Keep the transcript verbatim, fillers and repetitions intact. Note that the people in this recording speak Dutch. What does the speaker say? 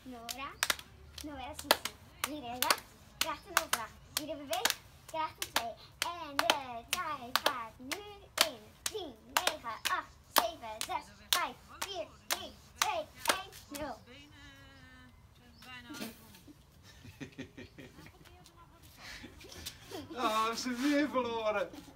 Nora. Nora Sissi. Iedereen recht, krijgt een overdracht. Ieder beweegt, krijgt een twee. En de tijd gaat nu in. tien, negen, acht, zeven, zes, vijf, vier, drie, twee, één, nul. Ah, ze weer verloren.